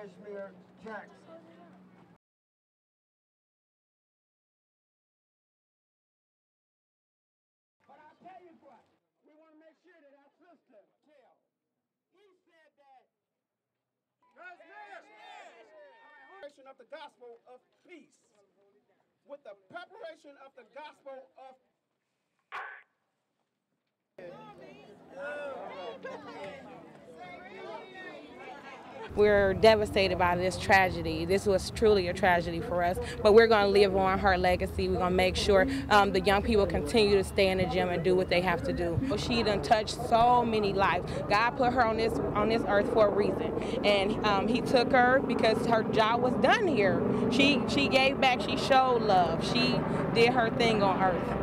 Cashmere Jackson. But I tell you what, we want to make sure that our sister, Jill, he said that preparation of the gospel of peace with the preparation of the gospel of We're devastated by this tragedy. This was truly a tragedy for us, but we're going to live on her legacy. We're going to make sure the young people continue to stay in the gym and do what they have to do. She done touched so many lives. God put her on this earth for a reason, and He took her because her job was done here. She gave back. She showed love. She did her thing on earth.